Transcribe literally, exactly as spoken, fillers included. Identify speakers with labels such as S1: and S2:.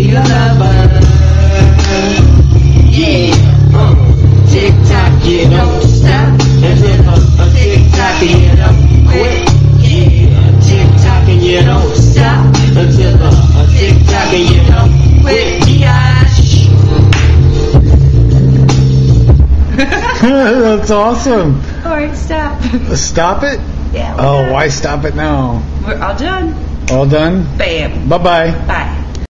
S1: be a lover. Yeah, uh, tick tock, you don't stop until a, a tick tock and you don't quit. Yeah, tick tock and you don't stop until a, a tick tock and you don't quit.
S2: That's awesome.
S1: All right, stop.
S2: Stop it?
S1: Yeah.
S2: Oh, why stop it now?
S1: We're all done.
S2: All done?
S1: Bam.
S2: Bye-bye.
S1: Bye.